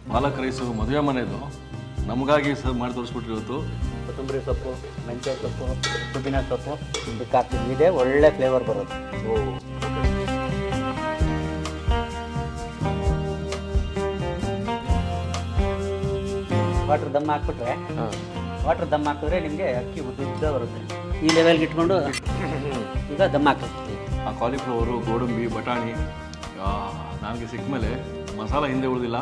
ಪಾಲಕ್ rice ಮದುವೆ ಮನೆದು ನಮಗಾಗಿ sir ಮಾಡಿ ತೋರಿಸ್ಬಿಟ್ರಿ ಇವತ್ತು. ಕೊತ್ತಂಬರಿ ಸೊಪ್ಪು, ಮೆಂತ್ಯ ಸೊಪ್ಪು, ಪುದೀನ ಸೊಪ್ಪು ಇದಕ್ಕೆ ಹಾಕ್ತಿದ್ವಿ. ಇದೆ ಒಳ್ಳೆ ಫ್ಲೇವರ್ ಬರೋದು. ವಾಟರ್ ದಮ್ ಹಾಕ್ಬಿಟ್ರೆ ನಿಮಗೆ ಅಕ್ಕಿ ಉದ್ದ ಬರುತ್ತೆ. ಈ ಲೆವೆಲ್ಗೆ ಇಟ್ಕೊಂಡು ಈಗ ದಮ್ ಹಾಕ್ತೀವಿ. ಆ ಕಾಲಿಫ್ಲವರು, ಗೋಡಂಬಿ, ಬಟಾಣಿ ನನಗೆ ಸಿಕ್ಕ ಮೇಲೆ ಮಸಾಲ ಹಿಂದೆ ಉಳಿದಿಲ್ಲ.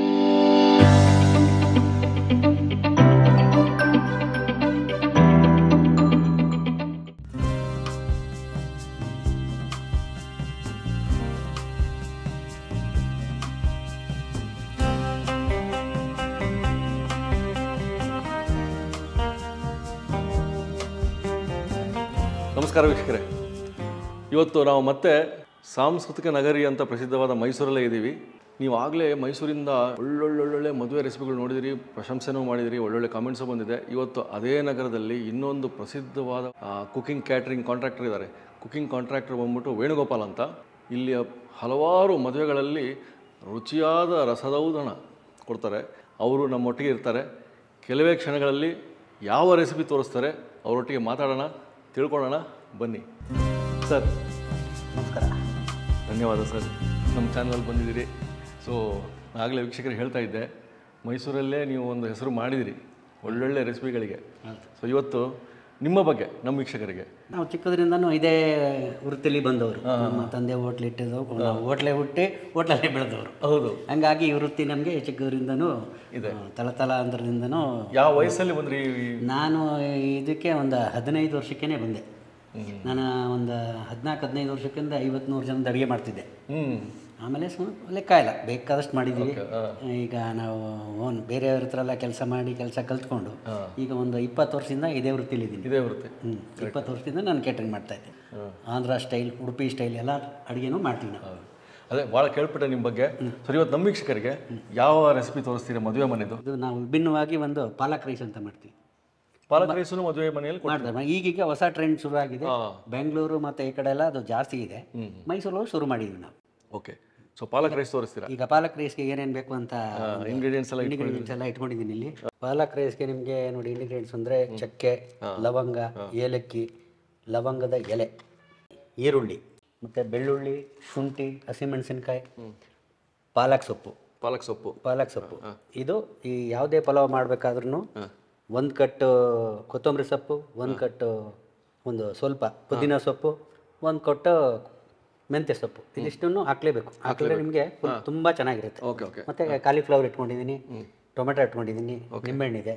ನಮಸ್ಕಾರ ವೀಕ್ಷಕರೇ, ಇವತ್ತು ನಾವು ಮತ್ತೆ ಸಾಂಸ್ಕೃತಿಕ ನಗರಿ ಅಂತ ಪ್ರಸಿದ್ಧವಾದ ಮೈಸೂರಲ್ಲೇ ಇದ್ದೀವಿ. ನೀವು ಆಗಲೇ ಮೈಸೂರಿಂದ ಒಳ್ಳೊಳ್ಳೊಳ್ಳೆ ಮದುವೆ ರೆಸಿಪಿಗಳು ನೋಡಿದಿರಿ, ಪ್ರಶಂಸೆನೂ ಮಾಡಿದಿರಿ, ಒಳ್ಳೊಳ್ಳೆ ಕಾಮೆಂಟ್ಸು ಬಂದಿದೆ. ಇವತ್ತು ಅದೇ ನಗರದಲ್ಲಿ ಇನ್ನೊಂದು ಪ್ರಸಿದ್ಧವಾದ ಕುಕಿಂಗ್ ಕ್ಯಾಟ್ರಿಂಗ್ ಕಾಂಟ್ರಾಕ್ಟರ್ ಇದ್ದಾರೆ. ಕುಕಿಂಗ್ ಕಾಂಟ್ರಾಕ್ಟರ್ ಬಂದ್ಬಿಟ್ಟು ವೇಣುಗೋಪಾಲ್ ಅಂತ. ಇಲ್ಲಿಯ ಹಲವಾರು ಮದುವೆಗಳಲ್ಲಿ ರುಚಿಯಾದ ರಸದೌತಣ ಕೊಡ್ತಾರೆ. ಅವರು ನಮ್ಮೊಟ್ಟಿಗೆ ಇರ್ತಾರೆ. ಕೆಲವೇ ಕ್ಷಣಗಳಲ್ಲಿ ಯಾವ ರೆಸಿಪಿ ತೋರಿಸ್ತಾರೆ ಅವರೊಟ್ಟಿಗೆ ಮಾತಾಡೋಣ, ತಿಳ್ಕೊಳ್ಳೋಣ ಬನ್ನಿ. ಸರ್ ನಮಸ್ಕಾರ. ಧನ್ಯವಾದ ಸರ್, ನಮ್ಮ ಚಾನಲಲ್ಲಿ ಬಂದಿದ್ದೀರಿ. ಸೊ ಆಗಲೇ ವೀಕ್ಷಕರಿಗೆ ಹೇಳ್ತಾ ಇದ್ದೆ, ಮೈಸೂರಲ್ಲೇ ನೀವು ಒಂದು ಹೆಸರು ಮಾಡಿದಿರಿ ಒಳ್ಳೊಳ್ಳೆ ರೆಸಿಪಿಗಳಿಗೆ. ಸೊ ಇವತ್ತು ನಿಮ್ಮ ಬಗ್ಗೆ ನಮ್ಮ ವೀಕ್ಷಕರಿಗೆ, ನಾವು ಚಿಕ್ಕದ್ರಿಂದನೂ ಇದೇ ವೃತ್ತಿಲಿ ಬಂದವರು. ನಮ್ಮ ತಂದೆ ಹೋಟ್ಲ್ ಇಟ್ಟಿದ್ದವು, ನಾವು ಹೋಟ್ಲೇ ಹುಟ್ಟಿ ಹೋಟ್ಲಲ್ಲೇ ಬೆಳೆದವರು. ಹೌದು, ಹಂಗಾಗಿ ಈ ವೃತ್ತಿ ನಮಗೆ ಚಿಕ್ಕದ್ರಿಂದನೂ ಇದೆ, ತಲತಲಾಂತರದಿಂದನೂ. ಯಾವ ವಯಸ್ಸಲ್ಲಿ ಬಂದ್ರಿ? ನಾನು ಇದಕ್ಕೆ ಒಂದು 15 ವರ್ಷಕ್ಕೇ ಬಂದೆ. ನಾನು ಒಂದು 14-15 ವರ್ಷಕ್ಕಿಂತ 50-100 ಜನದ ಅಡುಗೆ ಮಾಡ್ತಿದ್ದೆ. ಆಮೇಲೆ ಲೆಕ್ಕ ಇಲ್ಲ, ಬೇಕಾದಷ್ಟು ಮಾಡಿದ್ದೀವಿ. ಈಗ ನಾವು ಬೇರೆಯವ್ರ ಹತ್ರ ಎಲ್ಲ ಕೆಲಸ ಕಲ್ತ್ಕೊಂಡು ಈಗ ಒಂದು 20 ವರ್ಷದಿಂದ ಇದೇ ವೃತ್ತಿಲಿದ್ದೀನಿ. ಇದೇ ವೃತ್ತಿ 20 ವರ್ಷದಿಂದ ನಾನು ಕೇಟ್ರಿಂಗ್ ಮಾಡ್ತಾಯಿದ್ದೆ. ಆಂಧ್ರ ಸ್ಟೈಲ್, ಉಡುಪಿ ಸ್ಟೈಲ್ ಎಲ್ಲ ಅಡುಗೆನೂ ಮಾಡ್ತೀನಿ ನಾವು. ಅದೇ ಭಾಳ ಕೇಳ್ಪಟ್ಟೆ ನಿಮ್ಮ ಬಗ್ಗೆ. ಸರಿ, ಇವತ್ತು ನಮ್ಮ ವೀಕ್ಷಕರಿಗೆ ಯಾವ ರೆಸಿಪಿ ತೋರಿಸ್ತೀರಾ ಮದುವೆ ಮನೆದು? ಇದು ನಾವು ವಿಭಿನ್ನವಾಗಿ ಒಂದು ಪಾಲಕ್ ರೈಸ್ ಅಂತ ಮಾಡ್ತೀವಿ. ಪಾಲಕ್ ರೈಸು ಮದುವೆ ಮನೆಯಲ್ಲಿ ಮಾಡ್ತಾರೆ. ಈಗೀಗ ಹೊಸ ಟ್ರೆಂಡ್ ಶುರು ಆಗಿದೆ. ಬೆಂಗಳೂರು ಮತ್ತು ಈ ಕಡೆ ಎಲ್ಲ ಅದು ಜಾಸ್ತಿ ಇದೆ. ಮೈಸೂರಲ್ಲಿ ಶುರು ಮಾಡಿದ್ವಿ ನಾವು. ಓಕೆ, ಸೊ ಪಾಲಕ್ ರೈಸ್ ತೋರಿಸ್ತೀರಾ? ಈಗ ಪಾಲಕ್ ರೈಸ್ಗೆ ಏನೇನು ಬೇಕು ಅಂತ ಇಂಗ್ರೀಡಿಯೆಂಟ್ಸ್ ಎಲ್ಲ ಇಟ್ಕೊಂಡಿದ್ದೀನಿ ಇಲ್ಲಿ. ಪಾಲಕ್ ರೈಸ್ಗೆ ನಿಮಗೆ ನೋಡಿ ಇಂಗ್ರೀಡಿಯೆಂಟ್ಸ್ ಅಂದರೆ ಚಕ್ಕೆ, ಲವಂಗ, ಏಲಕ್ಕಿ, ಲವಂಗದ ಎಲೆ, ಈರುಳ್ಳಿ ಮತ್ತು ಬೆಳ್ಳುಳ್ಳಿ, ಶುಂಠಿ, ಹಸಿಮೆಣಸಿನ್ಕಾಯಿ, ಪಾಲಕ್ ಸೊಪ್ಪು. ಇದು ಈ ಯಾವುದೇ ಪಲಾವ್ ಮಾಡಬೇಕಾದ್ರೂ 1 ಕಟ್ಟು ಕೊತ್ತಂಬರಿ ಸೊಪ್ಪು, 1 ಕಟ್ಟು ಒಂದು ಸ್ವಲ್ಪ ಪುದೀನ ಸೊಪ್ಪು, 1 ಕಟ್ಟು ಮೆಂತ್ಯ ಸೊಪ್ಪು, ಇದಿಷ್ಟನ್ನು ಹಾಕ್ಲೇಬೇಕು. ಹಾಕಿದ್ರೆ ನಿಮಗೆ ತುಂಬ ಚೆನ್ನಾಗಿರುತ್ತೆ. ಮತ್ತು ಕಾಲಿಫ್ಲವರ್ ಇಟ್ಕೊಂಡಿದ್ದೀನಿ, ಟೊಮೆಟೊ ಇಟ್ಕೊಂಡಿದ್ದೀನಿ, ನಿಂಬೆಹಣ್ಣಿದೆ,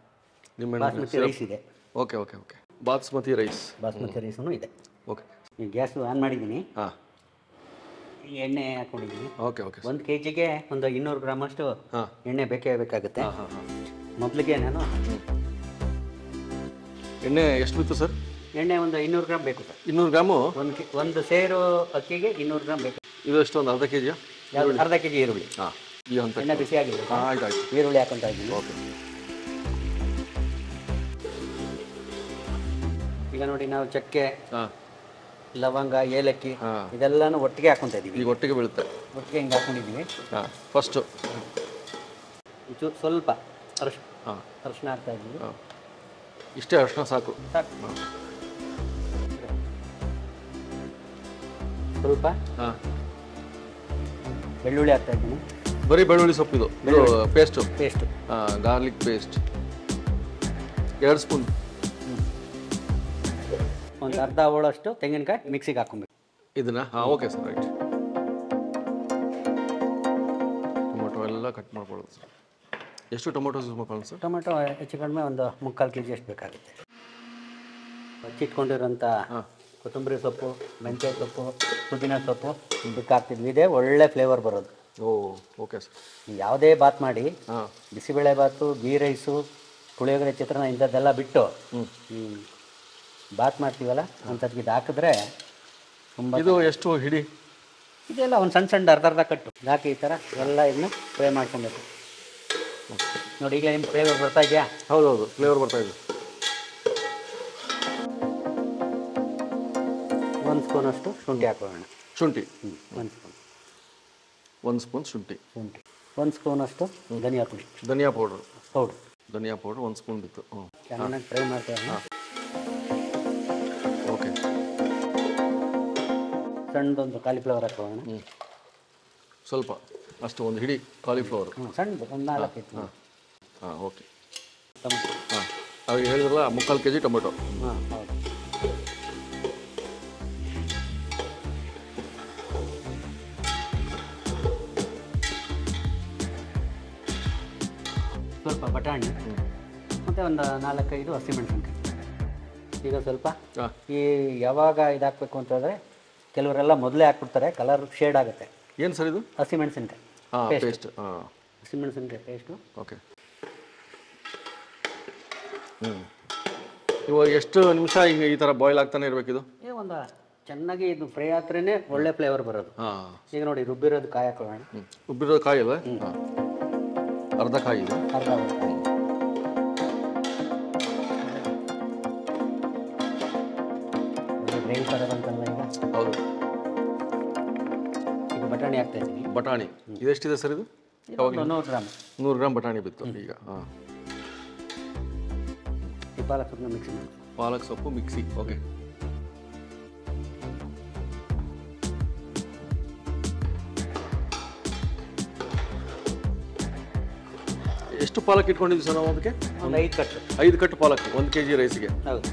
ಬಾಸ್ಮತಿ ರೈಸ್ ಇದೆ. ಬಾಸ್ಮತಿ ರೈಸೂ ಇದೆ. ಓಕೆ, ಈ ಗ್ಯಾಸ್ ಆನ್ ಮಾಡಿದ್ದೀನಿ. ಎಣ್ಣೆ ಹಾಕ್ಕೊಂಡಿದ್ದೀನಿ. 1 kgಗೆ ಒಂದು 200 ಗ್ರಾಮ್ ಅಷ್ಟು ಎಣ್ಣೆ ಬೇಕಾಗುತ್ತೆ. ಮೊದಲಿಗೆ ನಾನು ಎಣ್ಣೆ ಎಷ್ಟು ಬಿತ್ತು ಸರ್? ಎಣ್ಣೆ ಒಂದು 200 ಗ್ರಾಮ್ ಬೇಕು ಸರ್. 200 ಗ್ರಾಮು? ಒಂದು ಸೇರು ಅಕ್ಕಿಗೆ 200 ಗ್ರಾಮ್ ಬೇಕು. ಇದು ಎಷ್ಟು, ಒಂದು ಅರ್ಧ ಕೆಜಿಯಾ? ಅರ್ಧ ಕೆಜಿ ಈರುಳ್ಳಿ. ಎಣ್ಣೆ ಬಿಸಿ ಆಗಿದೆ. ಆಯ್ತು, ಈರುಳ್ಳಿ ಹಾಕೊಂತ ಇದ್ದೀನಿ. ಓಕೆ, ಈಗ ನೋಡಿ ನಾವು ಚಕ್ಕೆ, ಲವಂಗ, ಏಲಕ್ಕಿ ಇದೆಲ್ಲಾನು ಒಟ್ಟಿಗೆ ಹಾಕೊಂತ ಇದ್ದೀವಿ. ಈಗ ಒಟ್ಟಿಗೆ ಬೀಳುತ್ತೆ. ಒಟ್ಟಿಗೆ ಹಿಂಗೆ ಹಾಕೊಂಡಿದ್ದೀವಿ. ಫಸ್ಟು ಸ್ವಲ್ಪ ಅರಿಶಿನ ಹಾಕ್ತಾ ಇದ್ದೀವಿ. ಇಷ್ಟೇ ಅರಿಶಿನ ಸಾಕು? ಸ್ವಲ್ಪ ಬೆಳ್ಳುಳ್ಳಿ ಹಾಕ್ತಾ ಇದ್ದೀನಿ. ಬರೀ ಬೆಳ್ಳುಳ್ಳಿ ಸೊಪ್ಪಿದು ಪೇಸ್ಟು? Garlic paste 2 spoon. ಒಂದು ಅರ್ಧ ಹೋಳಷ್ಟು ತೆಂಗಿನಕಾಯಿ ಮಿಕ್ಸಿಗೆ ಹಾಕೊಬೇಕು ಇದನ್ನ. Okay sir, right. ಟೊಮೊಟೊ ಎಲ್ಲ ಕಟ್ ಮಾಡ್ಕೊಳ್ಳೋದು ಸರ್. ಎಷ್ಟು ಟೊಮೊಟೊ ಯೂಸ್ ಮಾಡ್ಕೊಳ್ಳೋದು ಸರ್? ಟೊಮೆಟೊ ಹೆಚ್ಚು ಕಡಿಮೆ ಒಂದು 3/4 kg ಅಷ್ಟು ಬೇಕಾಗುತ್ತೆ. ಹಚ್ಚಿಟ್ಕೊಂಡಿರೋಂಥ ಕೊತ್ತಂಬರಿ ಸೊಪ್ಪು, ಮೆಂತ್ಯ ಸೊಪ್ಪು, ಪುದೀನ ಸೊಪ್ಪು ಇದಕ್ಕೆ ಹಾಕ್ತಿದ್ವಿ. ಇದೆ ಒಳ್ಳೆ ಫ್ಲೇವರ್ ಬರೋದು. Okay sir. ಯಾವುದೇ ಬಾತ್ ಮಾಡಿ, ಬಿಸಿಬೇಳೆ ಬಾತು, ಗೀ ರೈಸು, ಪುಳಿಯೋಗರೆ, ಚಿತ್ರಾನ್ನ ಇಂಥದ್ದೆಲ್ಲ ಬಿಟ್ಟು ಬಾತ್ ಮಾಡ್ತೀವಲ್ಲ ಅಂಥದ್ದು ಇದು ಹಾಕಿದ್ರೆ ತುಂಬ. ಇದು ಎಷ್ಟು ಹಿಡಿ? ಇದೆಲ್ಲ ಒಂದು ಸಣ್ಣ ಅರ್ಧ ಕಟ್ಟು ಹಾಕಿ ಈ ಥರ ಎಲ್ಲ ಇದನ್ನ ಫ್ರೈ ಮಾಡ್ಕೊಬೇಕು. ನೋಡಿ ಈಗ ನಿಮ್ಮ ಫ್ಲೇವರ್ ಬರ್ತಾ ಇದೆಯಾ? ಹೌದೌದು, ಫ್ಲೇವರ್ ಬರ್ತಾ ಇದೆ. 1 ಸ್ಪೂನಷ್ಟು ಶುಂಠಿ ಹಾಕೋಣ. ಶುಂಠಿ 1 ಸ್ಪೂನ್. 1 ಸ್ಪೂನ್ ಶುಂಠಿ. 1 ಸ್ಪೂನ್ ಅಷ್ಟು ಧನಿಯಾ ಪುಡಿ ಧನಿಯಾ ಪೌಡ್ರು ಧನಿಯಾ ಪೌಡ್ರ್ 1 ಸ್ಪೂನ್ ಬಿತ್ತು. ಚೆನ್ನಾಗಿ ಫ್ರೈ ಮಾಡ್ತೇವೆ. ಓಕೆ. ಸಣ್ಣದೊಂದು ಕಾಲಿಫ್ಲವರ್ ಹಾಕೋಣ. ಸ್ವಲ್ಪ ಅಷ್ಟು ಒಂದು ಹಿಡಿ ಕಾಲಿಫ್ಲವರ್. ಸಣ್ಣದು ಒಂದು 4 ಇತ್ತು. ಹಾಂ ಓಕೆ. ಟೊಮೆಟೊ. ಹಾಂ ಅವಾಗ ಹೇಳಿದ್ರಲ್ಲ 3/4 kg ಟೊಮೆಟೊ. ಹಾಂ ಹೌದು. ಸ್ವಲ್ಪ ಬಟಾಣಿ ಮತ್ತು ಒಂದು 4-5 ಹಸಿಮೆಣಸಿನ್ಕಾಯಿ. ಈಗ ಸ್ವಲ್ಪ ಈ ಯಾವಾಗ ಇದಾಕಬೇಕು ಅಂತಂದರೆ ಕೆಲವರೆಲ್ಲ ಮೊದಲೇ ಹಾಕ್ಬಿಡ್ತಾರೆ, ಕಲರ್ ಶೇಡ್ ಆಗುತ್ತೆ. ಏನು ಸರ್ ಇದು? ಹಸಿಮೆಣಸಿನ್ಕಾಯಿ ಪೇಸ್ಟ್. ಹಸಿಮೆಣಸಿನ್ಕಾಯಿ ಪೇಸ್ಟು. ಓಕೆ. ಇವಾಗ ಎಷ್ಟು ನಿಮಿಷ ಈಗ ಈ ಥರ ಬಾಯ್ಲ್ ಆಗ್ತಾನೆ ಇರಬೇಕಿದು? ಒಂದು ಚೆನ್ನಾಗಿ ಇದು ಫ್ರೈ ಆದ್ರೇ ಒಳ್ಳೆ ಫ್ಲೇವರ್ ಬರೋದು. ಈಗ ನೋಡಿ ರುಬ್ಬಿರೋದು ಕಾಯಿ ಹಾಕೋಣ. ರುಬ್ಬಿರೋದು ಕಾಯಿ ಅಲ್ಲ? ಅರ್ಧ ಕಾಯಿ ಇದೆ. ಅರ್ಧ ಕಾಯಿ. ಗ್ರೇವಿ ಥರ ಬಂತಲ್ಲ ಈಗ. ಹೌದು. ಈಗ ಬಟಾಣಿ ಹಾಕ್ತಾ ಇದ್ದೀನಿ. ಬಟಾಣಿ ಇದೆಷ್ಟಿದೆ ಸರ್ ಇದು? 100 ಗ್ರಾಮ್. 100 ಗ್ರಾಮ್ ಬಟಾಣಿ ಬಿತ್ತು ಈಗ. ಈ ಪಾಲಕ್ ಸೊಪ್ಪನ್ನ ಮಿಕ್ಸಿ ಮಾಡಿ. ಪಾಲಕ್ ಸೊಪ್ಪು ಮಿಕ್ಸಿ. ಓಕೆ. ಎಷ್ಟು ಪಾಲಕ್ ಇಟ್ಕೊಂಡಿದ್ವಿ ಸರ್ ನಾವು ಅದಕ್ಕೆ? ಒಂದು 5 ಕಟ್ಟು. 5 ಕಟ್ಟು ಪಾಲಕ್ 1 kg ರೈಸ್ಗೆ. ಹೌದು.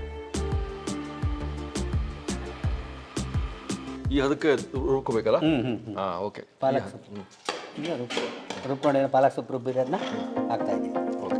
ಈ ಅದಕ್ಕೆ ರುಬ್ಕೋಬೇಕಲ್ಲ? ಹಾಂ ಓಕೆ. ಪಾಲಕ್ ಸೊಪ್ಪು ಈಗ ರುಬ್ಕೊಂಡಿರೋ ಪಾಲಕ್ ಸೊಪ್ಪು ರುಬ್ಬಿರೋದನ್ನ ಹಾಕ್ತಾ ಇದ್ದೀನಿ. ಓಕೆ.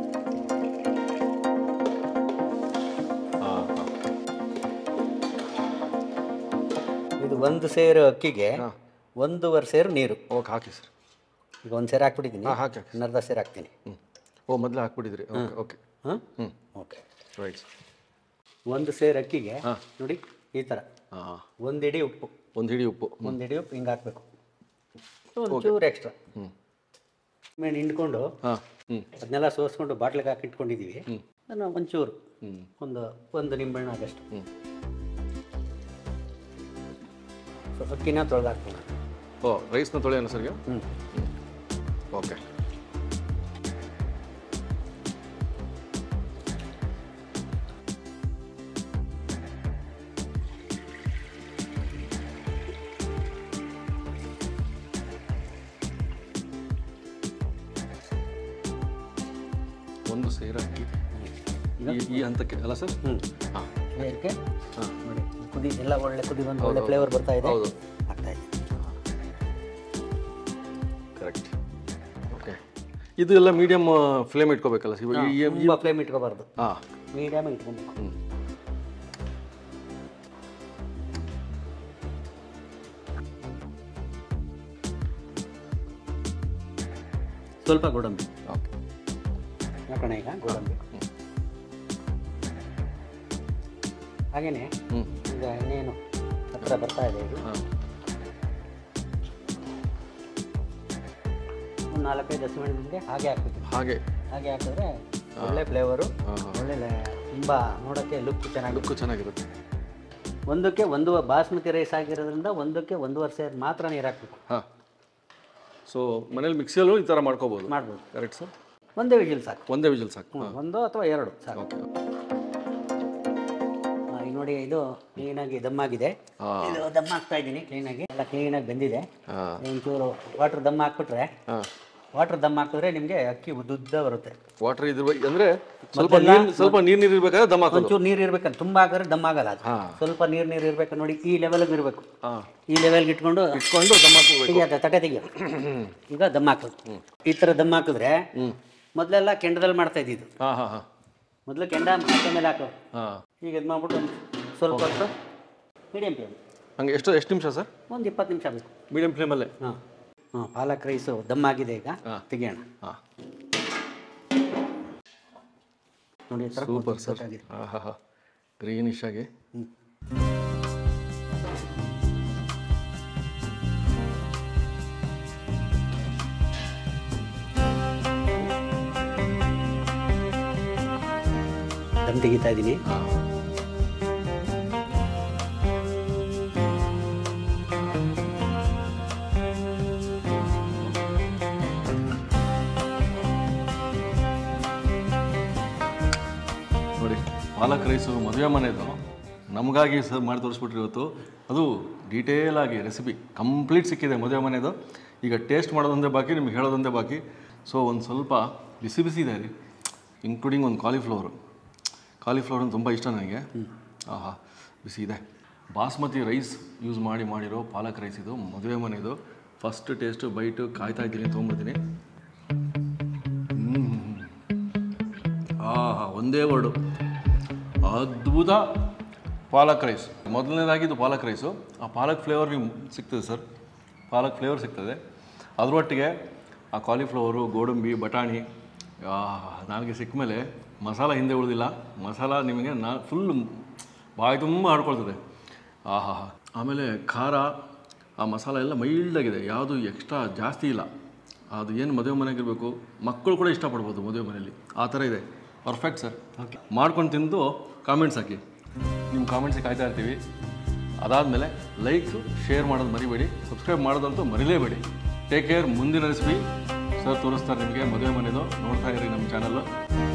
ಇದು 1 ಸೇರು ಅಕ್ಕಿಗೆ 1.5 ಸೇರು ನೀರು. ಓಕೆ ಹಾಕಿ ಸರ್. ಈಗ 1 ಸೇರು ಹಾಕ್ಬಿಟ್ಟಿದ್ದೀನಿ. ಹಾಕಿ. ಅರ್ಧ ಸೇರು ಹಾಕ್ತೀನಿ. ಮೊದಲು ಹಾಕ್ಬಿಟ್ಟಿದ್ರಿ? Okay okay. Okay right. 1 ಸೇರು ಅಕ್ಕಿಗೆ ನೋಡಿ ಈ ಥರ 1 ಹಿಡಿ ಉಪ್ಪು. 1 ಹಿಡಿ ಉಪ್ಪು. 1 ಹಿಡಿ ಉಪ್ಪು ಹಿಂಗೆ ಹಾಕ್ಬೇಕು. ಒಂಚೂರು ಎಕ್ಸ್ಟ್ರಾ ಮೇಲೆ ಹಿಂಡ್ಕೊಂಡು ಅದನ್ನೆಲ್ಲ ಸೋಸ್ಕೊಂಡು ಬಾಟ್ಲಿಗೆ ಹಾಕಿ ಇಟ್ಕೊಂಡಿದ್ದೀವಿ. ಅದನ್ನು ಒಂಚೂರು ಒಂದು ನಿಂಬೆಹಣ್ಣು ಆಗಷ್ಟು ಅಕ್ಕಿನ ತೊಳೆದು ಹಾಕ್ತೀನಿ. ರೈಸ್ನ ತೊಳೆಯೋಣ ಸರ್ ಈಗ? ಓಕೆ. ಒಂದು ಸೇರು ಅಕ್ಕಿ ಈ ಹಂತಕ್ಕೆ ಅಲ್ಲ ಸರ್? ಹಾಂ ಇದಕ್ಕೆ ನೋಡಿ ಕುದಿ ಎಲ್ಲ ಒಳ್ಳೆ ಕುದಿ ಬಂದು ಒಳ್ಳೆ ಫ್ಲೇವರ್ ಬರ್ತಾ ಇದೆ. ಆಗ್ತಾ ಇದೆ. ಕರೆಕ್ಟ್. ಓಕೆ. ಇದು ಎಲ್ಲ ಮೀಡಿಯಮ್ ಫ್ಲೇಮ್ ಇಟ್ಕೋಬೇಕಲ್ಲ? ತುಂಬ ಫ್ಲೇಮ್ ಇಟ್ಕೋಬಾರ್ದು. ಹಾಂ ಮೀಡಿಯಮ್ ಇಟ್ಕೊಬೇಕು. ಸ್ವಲ್ಪ ಗೋಡಂಬಿ. ಓಕೆ ಹಾಕೋಣ ಈಗ ಗೋಡಂಬಿ. ಹಾಗೇನೆ ಈಗ ಇನ್ನೇನು ಹತ್ತಿರ ಬರ್ತಾ ಇದೆ. ಇದು ಒಂದು 4-5 ಹಸಿಮೆಣಸಿನಕಾಯಿ ಹಾಗೆ ಹಾಕ್ಬೇಕು. ಹಾಗೆ ಹಾಕಿದ್ರೆ ಒಳ್ಳೆ ಫ್ಲೇವರು, ಒಳ್ಳೆ ತುಂಬ ನೋಡೋಕ್ಕೆ ಲುಕ್ ಚೆನ್ನಾಗಿರುತ್ತೆ. ಒಂದಕ್ಕೆ 1 ಬಾಸ್ಮತಿ ರೈಸ್ ಆಗಿರೋದ್ರಿಂದ 1ಕ್ಕೆ 1.5 ಸೇರು ಮಾತ್ರ ನೀರು ಹಾಕ್ಬೇಕು. ಹಾಂ. ಸೊ ಮನೇಲಿ ಮಿಕ್ಸಿಯಲ್ಲೂ ಈ ಥರ ಮಾಡ್ಬೋದು. Correct sir. ಒಂದೇ ವಿಜಿಲ್ ಸಾಕು. 1 ಸಾಕು. 1 ಅಥವಾ 2 ಸಾಕು. ಓಕೆ. ಈಗ ನೋಡಿ ಇದು ಕ್ಲೀನಾಗಿ ದಮ್ಮಾಗಿದೆ. ಇದು ದಮ್ ಹಾಕ್ತಾ ಇದ್ದೀನಿ ಕ್ಲೀನಾಗಿ. ಎಲ್ಲ ಕ್ಲೀನಾಗಿ ಬೆಂದಿದೆ. ಒಂಚೂರು ವಾಟರ್ ದಮ್ ಹಾಕ್ಬಿಟ್ರೆ, ವಾಟರ್ ದಮ್ ಹಾಕಿದ್ರೆ ನಿಮಗೆ ಅಕ್ಕಿ ಉದ್ದ ಬರುತ್ತೆ. ವಾಟರ್ ಇದ್ರ ಅಂದರೆ ಸ್ವಲ್ಪ ನೀರು ಇರಬೇಕಾದ್ರೆ ದಮ್ ಹಾಕೋದು. ಒಂಚೂರು ನೀರು ಇರ್ಬೇಕಂತ ತುಂಬ ಹಾಕಿದ್ರೆ ದಮ್ ಆಗಲ್ಲ. ಅದು ಸ್ವಲ್ಪ ನೀರು ಇರಬೇಕು. ನೋಡಿ ಈ ಲೆವೆಲ್ಗೆ ಇರಬೇಕು. ಈ ಲೆವೆಲ್ಗೆ ಇಟ್ಕೊಂಡು ದಮ್ ಹಾಕಬೇಕು. ತೆಗಿಯೋದು ತಟ್ಟೆ ತೆಗಿಯೋ. ಈಗ ದಮ್ ಹಾಕೋದು. ಈ ಥರ ದಮ್ ಹಾಕಿದ್ರೆ ಮೊದಲೆಲ್ಲ ಕೆಂಡದಲ್ಲಿ ಮಾಡ್ತಾ ಇದ್ದಿದ್ದು. ಮೊದಲು ಕೆಂಡ ಮೇಲೆ ಹಾಕೋದು. ಈಗ ಇದು ಮಾಡ್ಬಿಟ್ಟು ಒಂದು ಸ್ವಲ್ಪ ಹೊತ್ತು ಮೀಡಿಯಂ ಫ್ಲೇಮ್. ಹಂಗೆ ಎಷ್ಟು ನಿಮಿಷ ಸರ್? ಒಂದು 20 ನಿಮಿಷ ಬೇಕು ಮೀಡಿಯಂ ಫ್ಲೇಮಲ್ಲೇ. ಪಾಲಕ್ ರೈಸು ದಮ್ ಆಗಿದೆ. ಈಗ ತೆಗಿಯೋಣ. ನೋಡಿ ಸೂಪರ್ ಸರ್. ಗ್ರೀನಿಶ್ ಆಗಿ. ದಮ್ ತೆಗಿತಾ ಇದ್ದೀನಿ. ಪಾಲಕ್ ರೈಸು ಮದುವೆ ಮನೆದು ನಮಗಾಗಿ ಸರ್ ಮಾಡಿ ತೋರಿಸ್ಬಿಟ್ರಿ ಇವತ್ತು. ಅದು ಡೀಟೇಲಾಗಿ ರೆಸಿಪಿ ಕಂಪ್ಲೀಟ್ ಸಿಕ್ಕಿದೆ ಮದುವೆ ಮನೆದು. ಈಗ ಟೇಸ್ಟ್ ಮಾಡೋದೊಂದೇ ಬಾಕಿ, ನಿಮ್ಗೆ ಹೇಳೋದೊಂದೇ ಬಾಕಿ. ಸೊ ಒಂದು ಸ್ವಲ್ಪ ಬಿಸಿ ಬಿಸಿ ಇದೆ ರೀ, ಇನ್ಕ್ಲೂಡಿಂಗ್ ಒಂದು ಕಾಲಿಫ್ಲವರು ಅಂದ್ರೆ ತುಂಬ ಇಷ್ಟ ನನಗೆ. ಆಹಾ ಬಿಸಿ ಇದೆ. ಬಾಸ್ಮತಿ ರೈಸ್ ಯೂಸ್ ಮಾಡಿರೋ ಪಾಲಕ್ ರೈಸ್ ಇದು ಮದುವೆ ಮನೆದು. ಫಸ್ಟ್ ಟೇಸ್ಟು ಬೈಟು ಕಾಯ್ತಾ ಇದ್ದೀನಿ, ತೊಗೊಂಡ್ಬಿಡ್ತೀನಿ. ಒಂದೇ ವರ್ಡು, ಅದ್ಭುತ ಪಾಲಕ್ ರೈಸ್. ಮೊದಲನೇದಾಗಿದ್ದು ಪಾಲಕ್ ರೈಸು. ಆ ಪಾಲಕ್ ಫ್ಲೇವರ್ ನೀವು ಸಿಗ್ತದೆ ಸರ್, ಪಾಲಕ್ ಫ್ಲೇವರ್ ಸಿಗ್ತದೆ. ಅದರೊಟ್ಟಿಗೆ ಆ ಕಾಲಿಫ್ಲವರು, ಗೋಡಂಬಿ, ಬಟಾಣಿ ನನಗೆ ಸಿಕ್ಕ ಮೇಲೆ ಮಸಾಲ ಹಿಂದೆ ಉಳಿದಿಲ್ಲ. ಮಸಾಲ ನಿಮಗೆ ಫುಲ್ ಬಾಯಿ ತುಂಬ ಆಡ್ಕೊಳ್ತದೆ. ಆಹಾ. ಆಮೇಲೆ ಖಾರ, ಆ ಮಸಾಲ ಎಲ್ಲ ಮೈಲ್ಡಾಗಿದೆ, ಯಾವುದು ಎಕ್ಸ್ಟ್ರಾ ಜಾಸ್ತಿ ಇಲ್ಲ. ಅದು ಏನು ಮದುವೆ ಮನೆಗಿರಬೇಕು, ಮಕ್ಕಳು ಕೂಡ ಇಷ್ಟಪಡ್ಬೋದು ಮದುವೆ ಮನೆಯಲ್ಲಿ, ಆ ಥರ ಇದೆ. Perfect sir. ಓಕೆ, ಮಾಡ್ಕೊಂಡು ತಿಂದು ಕಾಮೆಂಟ್ಸ್ ಹಾಕಿ. ನಿಮ್ಮ ಕಾಮೆಂಟ್ಸಿಗೆ ಕಾಯ್ತಾ ಇರ್ತೀವಿ. ಅದಾದಮೇಲೆ ಲೈಕ್ ಶೇರ್ ಮಾಡೋದು ಮರಿಬೇಡಿ, ಸಬ್ಸ್ಕ್ರೈಬ್ ಮಾಡೋದಂತೂ ಮರಿಲೇಬೇಡಿ. Take care. ಮುಂದಿನ ರೆಸಿಪಿ ಸರ್ ತೋರಿಸ್ತಾರೆ ನಿಮಗೆ ಮದುವೆ ಮನೆದು. ನೋಡ್ತಾ ಇರಿ ನಮ್ಮ ಚಾನಲ್ಲು.